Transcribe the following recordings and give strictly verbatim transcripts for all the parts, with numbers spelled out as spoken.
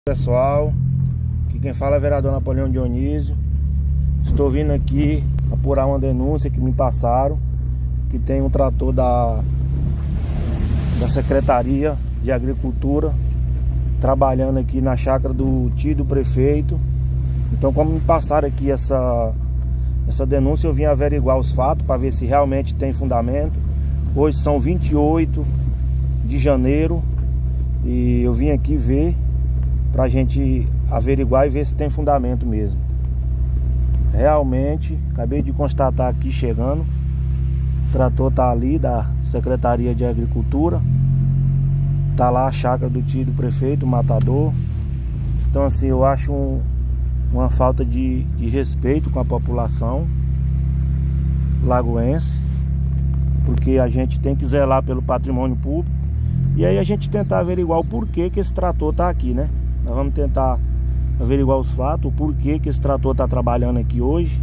Pessoal, aqui quem fala é o vereador Napoleão Dionísio. Estou vindo aqui apurar uma denúncia que me passaram, que tem um trator da, da Secretaria de Agricultura trabalhando aqui na chácara do tio do prefeito. Então, como me passaram aqui essa, essa denúncia, eu vim averiguar os fatos para ver se realmente tem fundamento. Hoje são vinte e oito de janeiro e eu vim aqui ver pra gente averiguar e ver se tem fundamento mesmo. Realmente, acabei de constatar aqui chegando, o trator tá ali da Secretaria de Agricultura, tá lá a chácara do tio do prefeito, o matador. Então assim, eu acho um, uma falta de, de respeito com a população lagoense, porque a gente tem que zelar pelo patrimônio público e aí a gente tentar averiguar o porquê que esse trator tá aqui, né? Nós vamos tentar averiguar os fatos, o porquê que esse trator está trabalhando aqui hoje.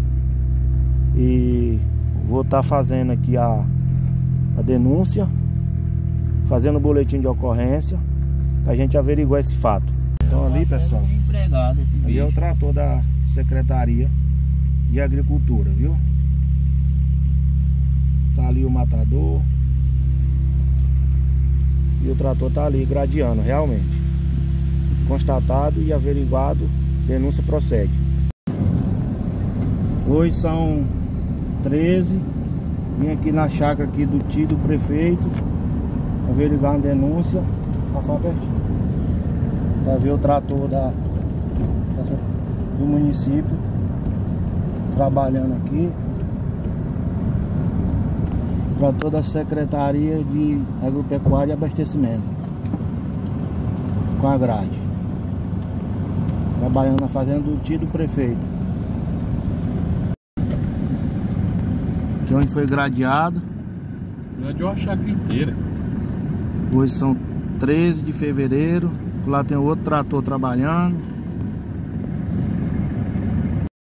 E vou estar tá fazendo aqui a, a denúncia, fazendo o boletim de ocorrência, para a gente averiguar esse fato. Então ali, pessoal, ali é o trator da Secretaria de Agricultura, viu? Tá ali o matador e o trator tá ali gradeando, realmente. Constatado e averiguado, denúncia procede. Hoje são treze. Vim aqui na chácara aqui do tio do prefeito averiguar uma denúncia. Passar pertinho para ver o trator da, do município trabalhando aqui. Trator da Secretaria de Agropecuária e Abastecimento com a grade, trabalhando na fazenda do tio do prefeito, que onde foi gradeado. Gradeou a chácara inteira. Hoje são treze de fevereiro. Lá tem outro trator trabalhando.